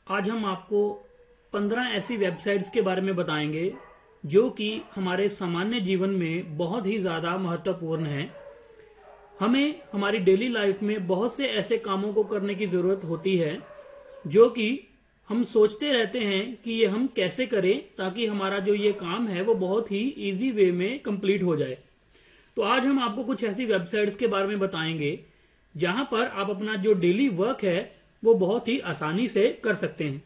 आज हम आपको 15 ऐसी वेबसाइट्स के बारे में बताएंगे जो कि हमारे सामान्य जीवन में बहुत ही ज़्यादा महत्वपूर्ण है। हमें हमारी डेली लाइफ में बहुत से ऐसे कामों को करने की ज़रूरत होती है जो कि हम सोचते रहते हैं कि ये हम कैसे करें ताकि हमारा जो ये काम है वो बहुत ही इजी वे में कंप्लीट हो जाए। तो आज हम आपको कुछ ऐसी वेबसाइट्स के बारे में बताएंगे जहां पर आप अपना जो डेली वर्क है वो बहुत ही आसानी से कर सकते हैं।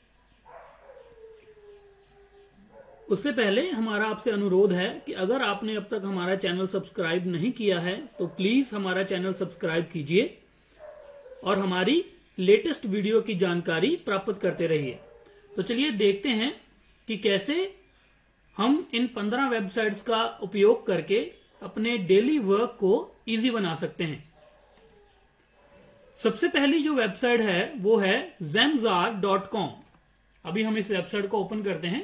उससे पहले हमारा आपसे अनुरोध है कि अगर आपने अब तक हमारा चैनल सब्सक्राइब नहीं किया है तो प्लीज हमारा चैनल सब्सक्राइब कीजिए और हमारी लेटेस्ट वीडियो की जानकारी प्राप्त करते रहिए। तो चलिए देखते हैं कि कैसे हम इन 15 वेबसाइट्स का उपयोग करके अपने डेली वर्क को इजी बना सकते हैं। सबसे पहली जो वेबसाइट है वो है Zamzar.com। अभी हम इस वेबसाइट को ओपन करते हैं।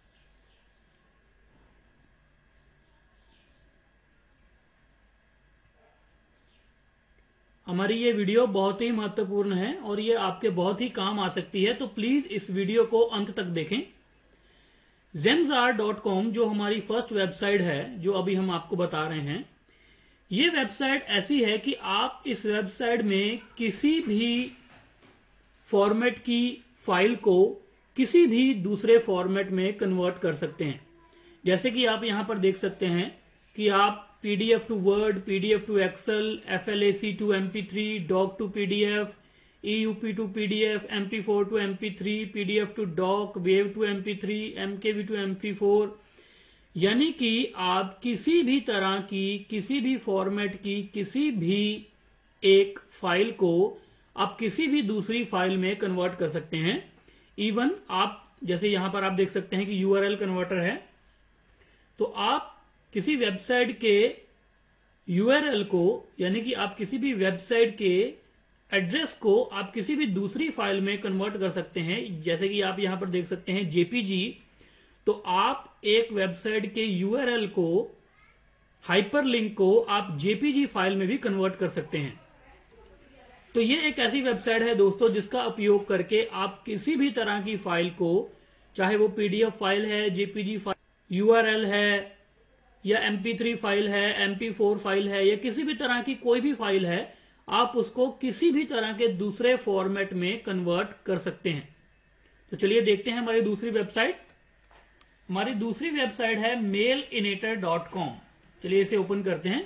हमारी ये वीडियो बहुत ही महत्वपूर्ण है और ये आपके बहुत ही काम आ सकती है, तो प्लीज इस वीडियो को अंत तक देखें। Zamzar.com जो हमारी फर्स्ट वेबसाइट है जो अभी हम आपको बता रहे हैं, ये वेबसाइट ऐसी है कि आप इस वेबसाइट में किसी भी फॉर्मेट की फाइल को किसी भी दूसरे फॉर्मेट में कन्वर्ट कर सकते हैं। जैसे कि आप यहां पर देख सकते हैं कि आप PDF to word, PDF to Excel, FLAC to MP3, doc to PDF, EUP to PDF, MP4 to MP3, PDF to doc, wave to MP3, MKV to MP4, यानी कि आप किसी भी तरह की किसी भी फॉर्मेट की किसी भी एक फाइल को आप किसी भी दूसरी फाइल में कन्वर्ट कर सकते हैं। इवन आप जैसे यहां पर आप देख सकते हैं कि URL कन्वर्टर है, तो आप किसी वेबसाइट के URL को यानी कि आप किसी भी वेबसाइट के एड्रेस को आप किसी भी दूसरी फाइल में कन्वर्ट कर सकते हैं। जैसे कि आप यहां पर देख सकते हैं JPG, तो आप एक वेबसाइट के URL को, हाइपरलिंक को आप JPG फाइल में भी कन्वर्ट कर सकते हैं। तो ये एक ऐसी वेबसाइट है दोस्तों जिसका उपयोग करके आप किसी भी तरह की फाइल को, चाहे वो PDF फाइल है, JPG फाइल, URL है या MP3 फाइल है, MP4 फाइल है या किसी भी तरह की कोई भी फाइल है, आप उसको किसी भी तरह के दूसरे फॉर्मेट में कन्वर्ट कर सकते हैं। तो चलिए देखते हैं हमारी दूसरी वेबसाइट। हमारी दूसरी वेबसाइट है mailinator.com। चलिए इसे ओपन करते हैं।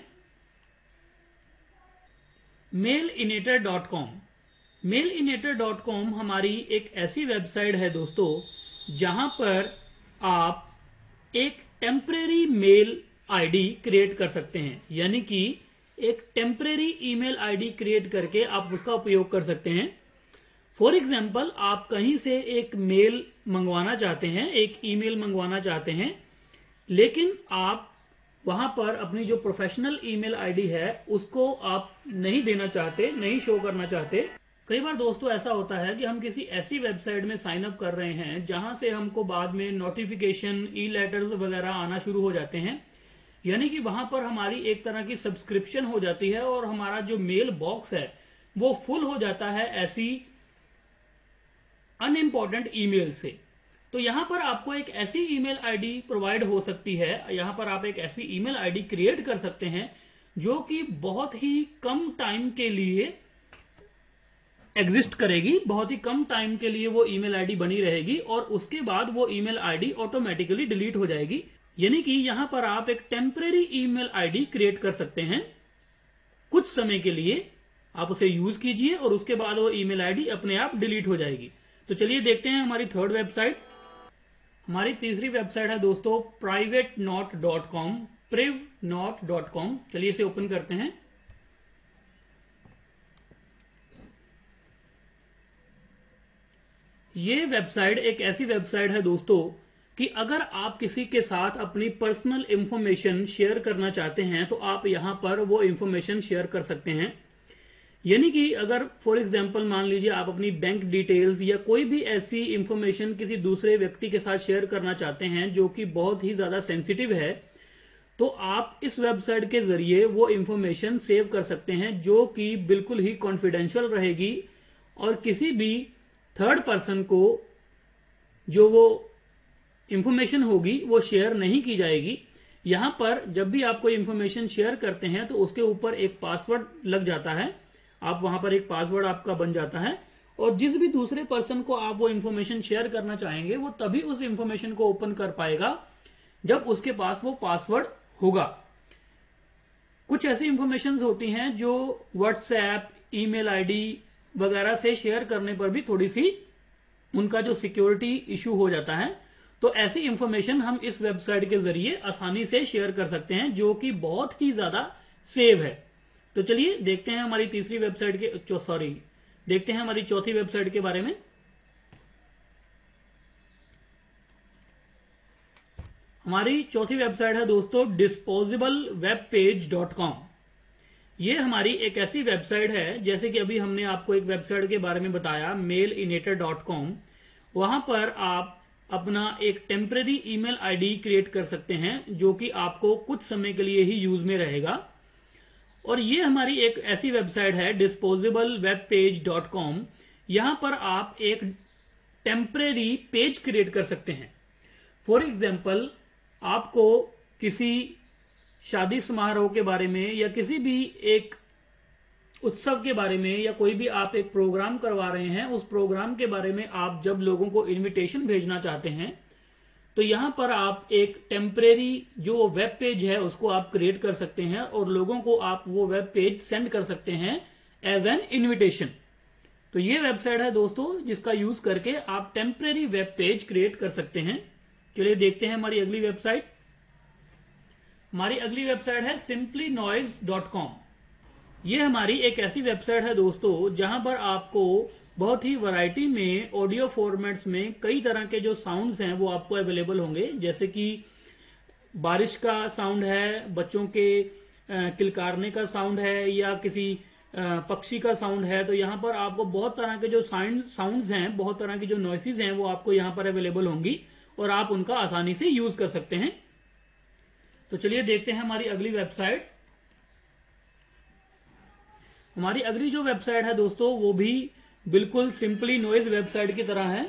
mailinator.com mailinator.com हमारी एक ऐसी वेबसाइट है दोस्तों जहां पर आप एक टेम्परेरी मेल आईडी क्रिएट कर सकते हैं, यानी कि एक टेम्परेरी ईमेल आईडी क्रिएट करके आप उसका उपयोग कर सकते हैं। फॉर एग्जाम्पल, आप कहीं से एक मेल मंगवाना चाहते हैं, एक ईमेल मंगवाना चाहते हैं, लेकिन आप वहां पर अपनी जो प्रोफेशनल ईमेल आईडी है उसको आप नहीं देना चाहते, नहीं शो करना चाहते। कई बार दोस्तों ऐसा होता है कि हम किसी ऐसी वेबसाइट में साइन अप कर रहे हैं जहां से हमको बाद में नोटिफिकेशन, ई-लेटर्स वगैरह आना शुरू हो जाते हैं, यानी कि वहां पर हमारी एक तरह की सब्सक्रिप्शन हो जाती है और हमारा जो मेल बॉक्स है वो फुल हो जाता है ऐसी अनइम्पॉर्टेंट ईमेल से। तो यहां पर आपको एक ऐसी ईमेल आईडी प्रोवाइड हो सकती है, यहां पर आप एक ऐसी ईमेल आईडी क्रिएट कर सकते हैं जो कि बहुत ही कम टाइम के लिए एग्जिस्ट करेगी, बहुत ही कम टाइम के लिए वो ईमेल आईडी बनी रहेगी और उसके बाद वो ईमेल आईडी ऑटोमेटिकली डिलीट हो जाएगी। यानी कि यहां पर आप एक टेम्परेरी ईमेल आईडी क्रिएट कर सकते हैं, कुछ समय के लिए आप उसे यूज कीजिए और उसके बाद वो ईमेल आईडी अपने आप डिलीट हो जाएगी। तो चलिए देखते हैं हमारी थर्ड वेबसाइट। हमारी तीसरी वेबसाइट है दोस्तों privateknot.com privnot.com। चलिए इसे ओपन करते हैं। ये वेबसाइट एक ऐसी वेबसाइट है दोस्तों कि अगर आप किसी के साथ अपनी पर्सनल इंफॉर्मेशन शेयर करना चाहते हैं तो आप यहां पर वो इंफॉर्मेशन शेयर कर सकते हैं। यानी कि अगर फॉर एग्जांपल मान लीजिए आप अपनी बैंक डिटेल्स या कोई भी ऐसी इंफॉर्मेशन किसी दूसरे व्यक्ति के साथ शेयर करना चाहते हैं जो कि बहुत ही ज्यादा सेंसिटिव है, तो आप इस वेबसाइट के जरिए वो इंफॉर्मेशन सेव कर सकते हैं जो कि बिल्कुल ही कॉन्फिडेंशियल रहेगी और किसी भी थर्ड पर्सन को जो वो इंफॉर्मेशन होगी वो शेयर नहीं की जाएगी। यहां पर जब भी आप कोई इंफॉर्मेशन शेयर करते हैं तो उसके ऊपर एक पासवर्ड लग जाता है, आप वहां पर एक पासवर्ड आपका बन जाता है, और जिस भी दूसरे पर्सन को आप वो इंफॉर्मेशन शेयर करना चाहेंगे वो तभी उस इंफॉर्मेशन को ओपन कर पाएगा जब उसके पास वो पासवर्ड होगा। कुछ ऐसी इंफॉर्मेशन होती हैं जो व्हाट्सएप, ईमेल आईडी वगैरह से शेयर करने पर भी थोड़ी सी उनका जो सिक्योरिटी इशू हो जाता है, तो ऐसी इंफॉर्मेशन हम इस वेबसाइट के जरिए आसानी से शेयर कर सकते हैं, जो कि बहुत ही ज्यादा सेव है। तो चलिए देखते हैं हमारी तीसरी वेबसाइट के देखते हैं हमारी चौथी वेबसाइट के बारे में। हमारी चौथी वेबसाइट है दोस्तों disposableWebPage.com। ये हमारी एक ऐसी वेबसाइट है, जैसे कि अभी हमने आपको एक वेबसाइट के बारे में बताया mailinator.com, वहां पर आप अपना एक टेम्परेरी ईमेल आईडी क्रिएट कर सकते हैं जो कि आपको कुछ समय के लिए ही यूज में रहेगा। और ये हमारी एक ऐसी वेबसाइट है disposableWebPage.com, यहां पर आप एक टेम्परेरी पेज क्रिएट कर सकते हैं। फॉर एग्जाम्पल, आपको किसी शादी समारोह के बारे में या किसी भी एक उत्सव के बारे में या कोई भी आप एक प्रोग्राम करवा रहे हैं, उस प्रोग्राम के बारे में आप जब लोगों को इनविटेशन भेजना चाहते हैं तो यहां पर आप एक टेम्परेरी जो वेब पेज है उसको आप क्रिएट कर सकते हैं और लोगों को आप वो वेब पेज सेंड कर सकते हैं एज एन इनविटेशन। तो ये वेबसाइट है दोस्तों जिसका यूज करके आप टेम्परेरी वेब पेज क्रिएट कर सकते हैं। चलिए देखते हैं हमारी अगली वेबसाइट। हमारी अगली वेबसाइट है simplynoise.com। ये हमारी एक ऐसी वेबसाइट है दोस्तों जहां पर आपको बहुत ही वैरायटी में ऑडियो फॉर्मेट्स में कई तरह के जो साउंड्स हैं वो आपको अवेलेबल होंगे, जैसे कि बारिश का साउंड है, बच्चों के किलकारने का साउंड है, या किसी पक्षी का साउंड है। तो यहाँ पर आपको बहुत तरह के जो साउंड्स हैं, बहुत तरह की जो नॉइसेस हैं वो आपको यहाँ पर अवेलेबल होंगी और आप उनका आसानी से यूज कर सकते हैं। तो चलिए देखते हैं हमारी अगली वेबसाइट। हमारी अगली जो वेबसाइट है दोस्तों वो भी बिल्कुल सिंपली नॉइज वेबसाइट की तरह है।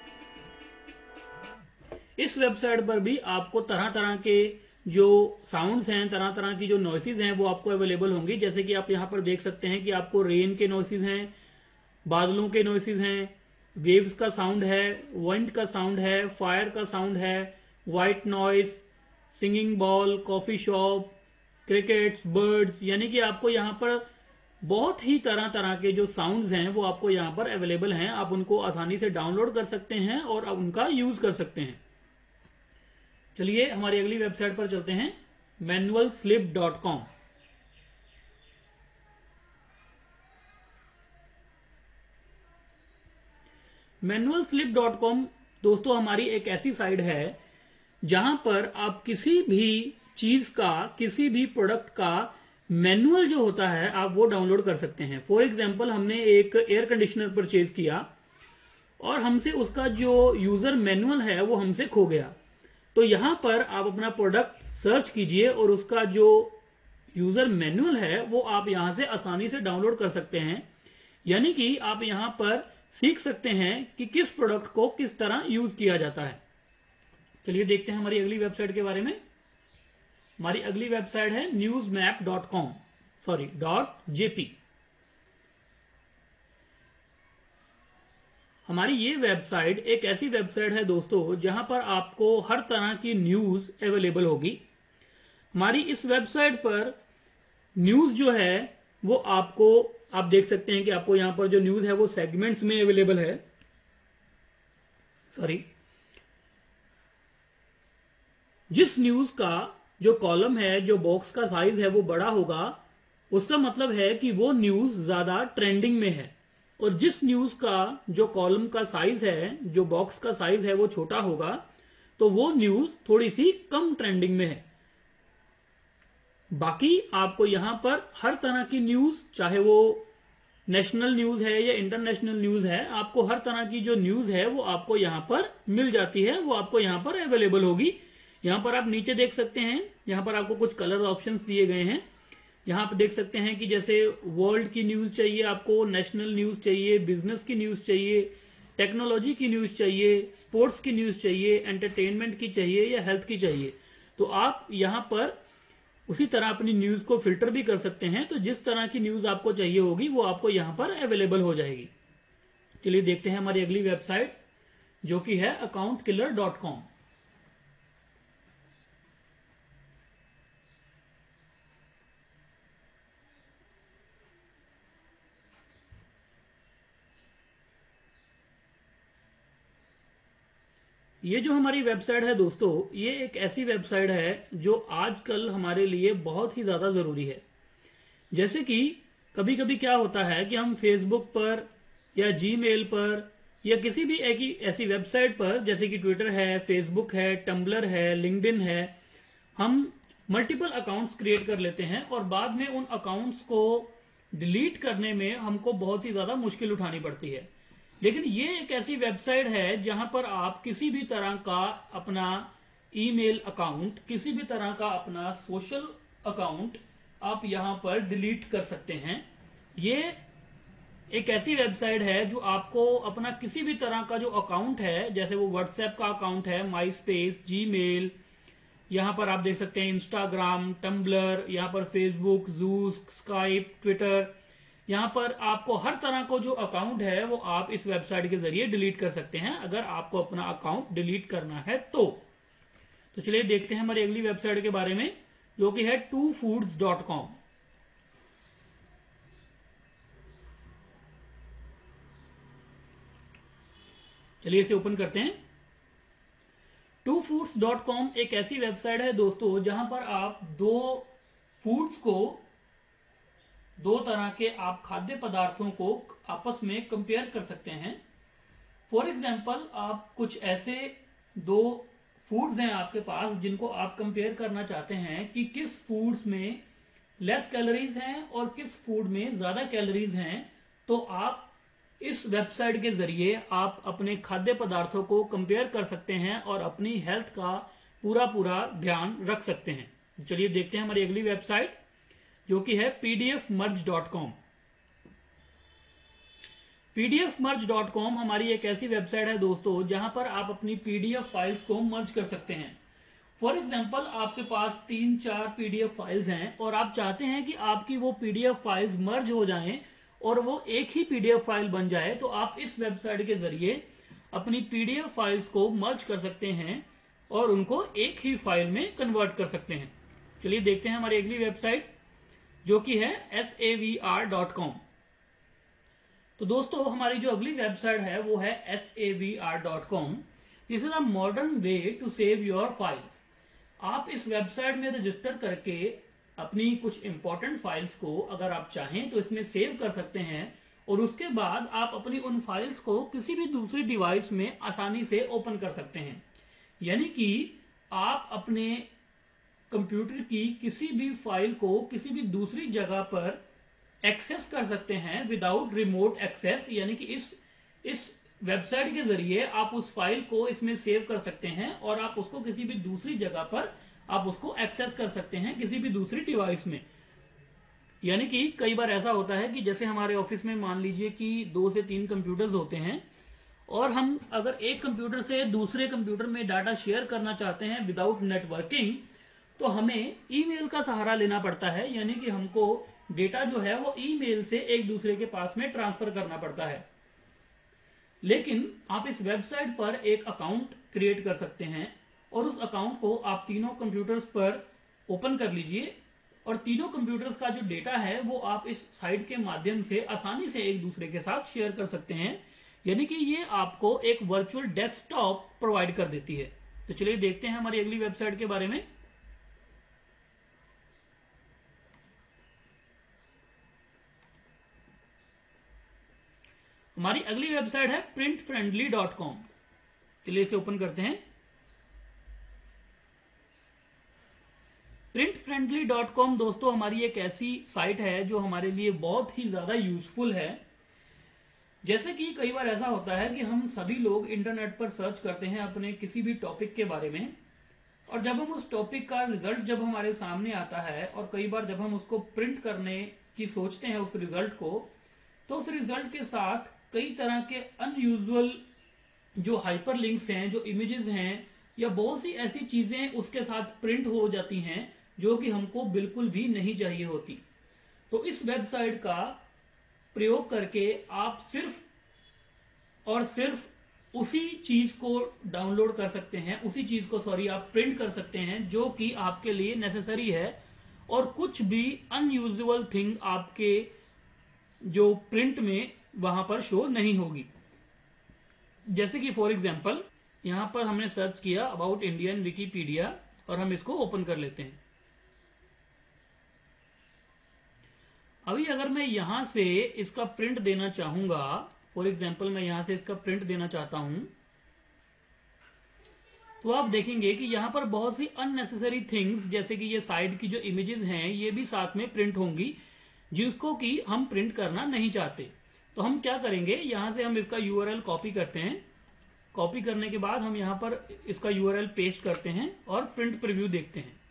इस वेबसाइट पर भी आपको तरह तरह के जो साउंड्स हैं, तरह तरह की जो नॉइसेस हैं वो आपको अवेलेबल होंगी। जैसे कि आप यहाँ पर देख सकते हैं कि आपको रेन के नॉइसेस हैं, बादलों के नॉइसेस हैं, वेव्स का साउंड है, विंड का साउंड है, फायर का साउंड है, white noise, singing bowl, coffee shop, crickets, birds, यानी कि आपको यहाँ पर बहुत ही तरह तरह के जो साउंड्स हैं वो आपको यहाँ पर अवेलेबल हैं। आप उनको आसानी से डाउनलोड कर सकते हैं और उनका यूज कर सकते हैं। चलिए हमारी अगली वेबसाइट पर चलते हैं, manualslip.com। manualslip.com दोस्तों हमारी एक ऐसी साइट है जहां पर आप किसी भी चीज का, किसी भी प्रोडक्ट का मैनुअल जो होता है आप वो डाउनलोड कर सकते हैं। फॉर एग्जाम्पल, हमने एक एयर कंडीशनर परचेज किया और हमसे उसका जो यूजर मैनुअल है वो हमसे खो गया। तो यहां पर आप अपना प्रोडक्ट सर्च कीजिए और उसका जो यूजर मैनुअल है वो आप यहां से आसानी से डाउनलोड कर सकते हैं। यानी कि आप यहां पर सीख सकते हैं कि किस प्रोडक्ट को किस तरह यूज किया जाता है। चलिए देखते हैं हमारी अगली वेबसाइट के बारे में। हमारी अगली वेबसाइट है .jp। हमारी ये वेबसाइट एक ऐसी वेबसाइट है दोस्तों जहां पर आपको हर तरह की न्यूज अवेलेबल होगी। हमारी इस वेबसाइट पर न्यूज जो है वो आपको, आप देख सकते हैं कि आपको यहां पर जो न्यूज है वो सेगमेंट्स में अवेलेबल है। जिस न्यूज का जो कॉलम है, जो बॉक्स का साइज है वो बड़ा होगा, उसका मतलब है कि वो न्यूज ज्यादा ट्रेंडिंग में है। और जिस न्यूज का जो कॉलम का साइज है, जो बॉक्स का साइज है वो छोटा होगा, तो वो न्यूज थोड़ी सी कम ट्रेंडिंग में है। बाकी आपको यहां पर हर तरह की न्यूज, चाहे वो नेशनल न्यूज है या इंटरनेशनल न्यूज है, आपको हर तरह की जो न्यूज है वो आपको यहां पर मिल जाती है, वो आपको यहां पर अवेलेबल होगी। यहां पर आप नीचे देख सकते हैं, यहां पर आपको कुछ कलर ऑप्शंस दिए गए हैं। यहां पर देख सकते हैं कि जैसे वर्ल्ड की न्यूज चाहिए आपको, नेशनल न्यूज चाहिए, बिजनेस की न्यूज चाहिए, टेक्नोलॉजी की न्यूज़ चाहिए, स्पोर्ट्स की न्यूज़ चाहिए, एंटरटेनमेंट की चाहिए या हेल्थ की चाहिए, तो आप यहाँ पर उसी तरह अपनी न्यूज़ को फिल्टर भी कर सकते हैं। तो जिस तरह की न्यूज़ आपको चाहिए होगी वो आपको यहाँ पर अवेलेबल हो जाएगी। चलिए देखते हैं हमारी अगली वेबसाइट, जो कि है accountkiller.com। ये जो हमारी वेबसाइट है दोस्तों, ये एक ऐसी वेबसाइट है जो आजकल हमारे लिए बहुत ही ज़्यादा ज़रूरी है। जैसे कि कभी कभी क्या होता है कि हम फेसबुक पर या जीमेल पर या किसी भी एक ऐसी वेबसाइट पर, जैसे कि ट्विटर है, फेसबुक है, टम्बलर है, लिंक्डइन है, हम मल्टीपल अकाउंट्स क्रिएट कर लेते हैं और बाद में उन अकाउंट्स को डिलीट करने में हमको बहुत ही ज़्यादा मुश्किल उठानी पड़ती है। लेकिन ये एक ऐसी वेबसाइट है जहां पर आप किसी भी तरह का अपना ईमेल अकाउंट, किसी भी तरह का अपना सोशल अकाउंट आप यहां पर डिलीट कर सकते हैं। ये एक ऐसी वेबसाइट है जो आपको अपना किसी भी तरह का जो अकाउंट है, जैसे वो व्हाट्सएप का अकाउंट है, माई स्पेस, जीमेल, यहाँ पर आप देख सकते हैं इंस्टाग्राम, टम्बलर, यहाँ पर फेसबुक, जूस, स्काइप, ट्विटर, यहाँ पर आपको हर तरह को जो अकाउंट है वो आप इस वेबसाइट के जरिए डिलीट कर सकते हैं, अगर आपको अपना अकाउंट डिलीट करना है तो चलिए देखते हैं हमारी अगली वेबसाइट के बारे में, जो कि है twofoods.com। चलिए इसे ओपन करते हैं। twofoods.com एक ऐसी वेबसाइट है दोस्तों जहां पर आप दो फूड्स को, दो तरह के आप खाद्य पदार्थों को आपस में कंपेयर कर सकते हैं। फॉर एग्जाम्पल, आप कुछ ऐसे दो फूड्स हैं आपके पास जिनको आप कंपेयर करना चाहते हैं कि किस फूड्स में लेस कैलोरीज हैं और किस फूड में ज्यादा कैलोरीज हैं, तो आप इस वेबसाइट के जरिए आप अपने खाद्य पदार्थों को कंपेयर कर सकते हैं और अपनी हेल्थ का पूरा ध्यान रख सकते हैं। चलिए देखते हैं हमारी अगली वेबसाइट, जो कि है pdfmerge.com। pdfmerge.com हमारी एक ऐसी वेबसाइट है दोस्तों जहां पर आप अपनी पीडीएफ फाइल्स को मर्ज कर सकते हैं। फॉर एग्जाम्पल, आपके पास 3-4 पीडीएफ फाइल्स हैं और आप चाहते हैं कि आपकी वो पीडीएफ फाइल्स मर्ज हो जाएं और वो एक ही पीडीएफ फाइल बन जाए, तो आप इस वेबसाइट के जरिए अपनी पीडीएफ फाइल्स को मर्ज कर सकते हैं और उनको एक ही फाइल में कन्वर्ट कर सकते हैं। चलिए देखते हैं हमारी अगली वेबसाइट, जो कि है savr.com। तो दोस्तों हमारी जो अगली वेबसाइट है वो है savr.com। This is a modern way to save your files. आप इस वेबसाइट में रजिस्टर करके अपनी कुछ इंपॉर्टेंट फाइल्स को अगर आप चाहें तो इसमें सेव कर सकते हैं और उसके बाद आप अपनी उन फाइल्स को किसी भी दूसरी डिवाइस में आसानी से ओपन कर सकते हैं। यानी कि आप अपने कंप्यूटर की किसी भी फाइल को किसी भी दूसरी जगह पर एक्सेस कर सकते हैं विदाउट रिमोट एक्सेस। यानी कि इस वेबसाइट के जरिए आप उस फाइल को इसमें सेव कर सकते हैं और आप उसको किसी भी दूसरी जगह पर आप उसको एक्सेस कर सकते हैं, किसी भी दूसरी डिवाइस में। यानी कि कई बार ऐसा होता है कि जैसे हमारे ऑफिस में मान लीजिए कि 2 से 3 कंप्यूटर्स होते हैं और हम अगर एक कंप्यूटर से दूसरे कंप्यूटर में डाटा शेयर करना चाहते हैं विदाउट नेटवर्किंग, तो हमें ईमेल का सहारा लेना पड़ता है। यानी कि हमको डेटा जो है वो ईमेल से एक दूसरे के पास में ट्रांसफर करना पड़ता है। लेकिन आप इस वेबसाइट पर एक अकाउंट क्रिएट कर सकते हैं और उस अकाउंट को आप तीनों कंप्यूटर्स पर ओपन कर लीजिए और तीनों कंप्यूटर्स का जो डेटा है वो आप इस साइट के माध्यम से आसानी से एक दूसरे के साथ शेयर कर सकते हैं। यानी कि ये आपको एक वर्चुअल डेस्कटॉप प्रोवाइड कर देती है। तो चलिए देखते हैं हमारी अगली वेबसाइट के बारे में। हमारी अगली वेबसाइट है printfriendly.com। चलिए इसे ओपन करते हैं। printfriendly.com दोस्तों हमारी एक ऐसी साइट है जो हमारे लिए बहुत ही ज्यादा यूजफुल है। जैसे कि कई बार ऐसा होता है कि हम सभी लोग इंटरनेट पर सर्च करते हैं अपने किसी भी टॉपिक के बारे में, और जब हम उस टॉपिक का रिजल्ट जब हमारे सामने आता है और कई बार जब हम उसको प्रिंट करने की सोचते हैं उस रिजल्ट को, तो उस रिजल्ट के साथ कई तरह के अनयूजुअल जो हाइपरलिंक्स हैं, जो इमेजेस हैं, या बहुत सी ऐसी चीजें उसके साथ प्रिंट हो जाती हैं जो कि हमको बिल्कुल भी नहीं चाहिए होती। तो इस वेबसाइट का प्रयोग करके आप सिर्फ और सिर्फ उसी चीज को डाउनलोड कर सकते हैं, उसी चीज को आप प्रिंट कर सकते हैं जो कि आपके लिए नेसेसरी है, और कुछ भी अनयूजुअल थिंग आपके जो प्रिंट में वहां पर शो नहीं होगी। जैसे कि फॉर एग्जांपल यहां पर हमने सर्च किया अबाउट इंडियन विकिपीडिया और हम इसको ओपन कर लेते हैं। अभी अगर मैं यहां से इसका प्रिंट देना चाहूंगा, फॉर एग्जांपल मैं यहां से इसका प्रिंट देना चाहता हूं, तो आप देखेंगे कि यहां पर बहुत सी अननेसेसरी थिंग्स, जैसे कि ये साइड की जो इमेजेस हैं ये भी साथ में प्रिंट होंगी, जिसको कि हम प्रिंट करना नहीं चाहते। तो हम क्या करेंगे, यहां से हम इसका यूआरएल कॉपी करते हैं। कॉपी करने के बाद हम यहां पर इसका यूआरएल पेस्ट करते हैं और प्रिंट प्रीव्यू देखते हैं।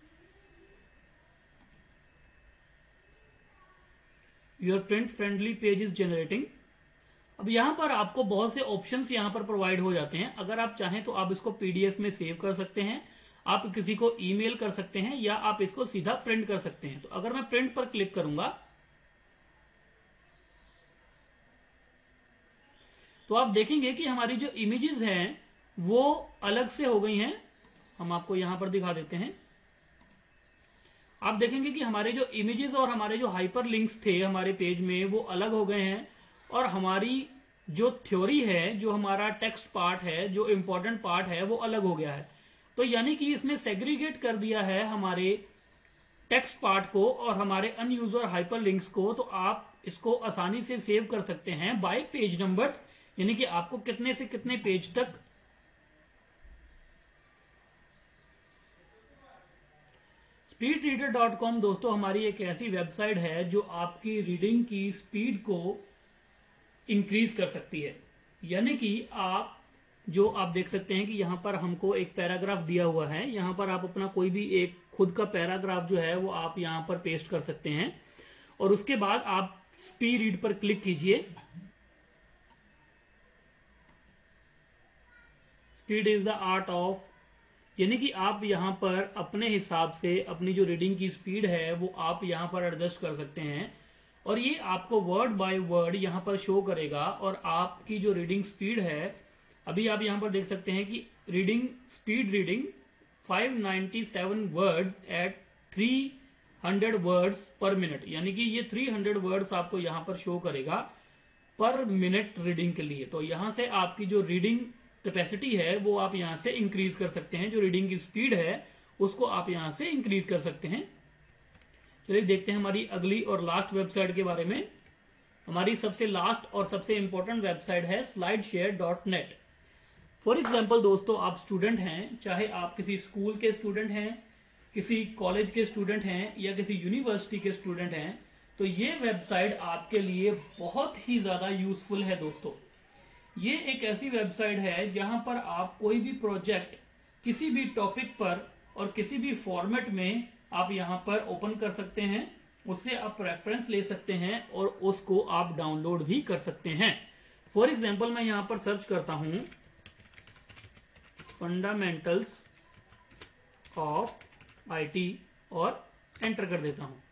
Your print friendly page is generating. अब यहां पर आपको बहुत से ऑप्शंस यहां पर प्रोवाइड हो जाते हैं। अगर आप चाहें तो आप इसको पीडीएफ में सेव कर सकते हैं, आप किसी को ईमेल कर सकते हैं, या आप इसको सीधा प्रिंट कर सकते हैं। तो अगर मैं प्रिंट पर क्लिक करूंगा तो आप देखेंगे कि हमारी जो इमेजेस हैं वो अलग से हो गई हैं। हम आपको यहां पर दिखा देते हैं। आप देखेंगे कि हमारे जो इमेजेस और हमारे जो हाइपर लिंक्स थे हमारे पेज में वो अलग हो गए हैं, और हमारी जो थ्योरी है, जो हमारा टेक्स्ट पार्ट है, जो इंपॉर्टेंट पार्ट है वो अलग हो गया है। तो यानी कि इसने सेग्रीगेट कर दिया है हमारे टेक्स्ट पार्ट को और हमारे अनयूजर हाइपर लिंक्स को। तो आप इसको आसानी से सेव कर सकते हैं बाय पेज नंबर्स, यानी कि आपको कितने से कितने पेज तक speedreader.com दोस्तों हमारी एक ऐसी वेबसाइट है जो आपकी रीडिंग की स्पीड को इंक्रीज कर सकती है। यानी कि आप देख सकते हैं कि यहां पर हमको एक पैराग्राफ दिया हुआ है, यहां पर आप अपना कोई भी एक खुद का पैराग्राफ जो है वो आप यहां पर पेस्ट कर सकते हैं, और उसके बाद आप स्पीड रीड पर क्लिक कीजिए। Speed is the art of, यानी कि आप यहां पर अपने हिसाब से अपनी जो रीडिंग की स्पीड है वो आप यहां पर एडजस्ट कर सकते हैं, और ये आपको वर्ड बाय वर्ड यहां पर शो करेगा। और आपकी जो रीडिंग स्पीड है, अभी आप यहां पर देख सकते हैं कि reading 597 words at 300 words per minute, यानी कि ये 300 वर्ड्स आपको यहां पर शो करेगा पर मिनट रीडिंग के लिए। तो यहां से आपकी जो रीडिंग कैपेसिटी है वो आप यहां से इंक्रीज कर सकते हैं, जो रीडिंग की स्पीड है उसको आप यहां से इंक्रीज कर सकते हैं। चलिए देखते हैं हमारी अगली और लास्ट वेबसाइट के बारे में। हमारी सबसे लास्ट और सबसे इंपॉर्टेंट वेबसाइट है slideshare.net। फॉर एग्जाम्पल दोस्तों, आप स्टूडेंट हैं, चाहे आप किसी स्कूल के स्टूडेंट हैं, किसी कॉलेज के स्टूडेंट हैं, या किसी यूनिवर्सिटी के स्टूडेंट हैं, तो ये वेबसाइट आपके लिए बहुत ही ज्यादा यूजफुल है दोस्तों। ये एक ऐसी वेबसाइट है जहां पर आप कोई भी प्रोजेक्ट किसी भी टॉपिक पर और किसी भी फॉर्मेट में आप यहां पर ओपन कर सकते हैं, उससे आप रेफरेंस ले सकते हैं और उसको आप डाउनलोड भी कर सकते हैं। फॉर एग्जाम्पल मैं यहां पर सर्च करता हूं फंडामेंटल्स ऑफ आईटी और एंटर कर देता हूं।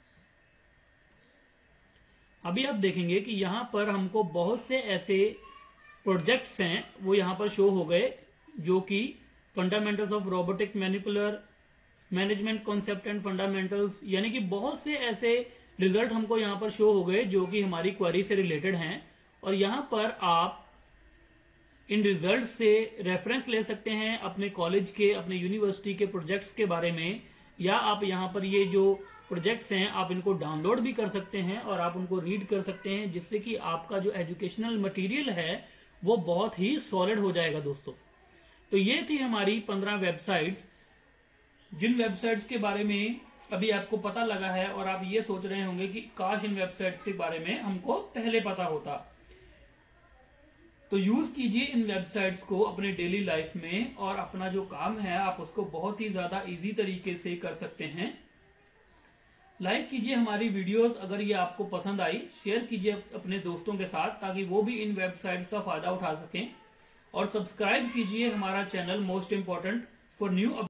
अभी आप देखेंगे कि यहां पर हमको बहुत से ऐसे प्रोजेक्ट्स हैं वो यहां पर शो हो गए, जो कि fundamentals of robotic manipulator, management concept and fundamentals, यानी कि बहुत से ऐसे रिजल्ट हमको यहां पर शो हो गए जो कि हमारी क्वेरी से रिलेटेड हैं। और यहां पर आप इन रिजल्ट से रेफरेंस ले सकते हैं अपने कॉलेज के, अपने यूनिवर्सिटी के प्रोजेक्ट्स के बारे में, या आप यहां पर ये जो प्रोजेक्ट्स हैं आप इनको डाउनलोड भी कर सकते हैं और आप उनको रीड कर सकते हैं, जिससे कि आपका जो एजुकेशनल मटेरियल है वो बहुत ही सॉलिड हो जाएगा दोस्तों। तो ये थी हमारी 15 वेबसाइट्स, जिन वेबसाइट्स के बारे में अभी आपको पता लगा है और आप ये सोच रहे होंगे कि काश इन वेबसाइट्स के बारे में हमको पहले पता होता। तो यूज कीजिए इन वेबसाइट्स को अपने डेली लाइफ में, और अपना जो काम है आप उसको बहुत ही ज्यादा इजी तरीके से कर सकते हैं। लाइक कीजिए हमारी वीडियोस अगर ये आपको पसंद आई, शेयर कीजिए अपने दोस्तों के साथ ताकि वो भी इन वेबसाइट्स का फायदा उठा सकें। और सब्सक्राइब कीजिए हमारा channel most important for new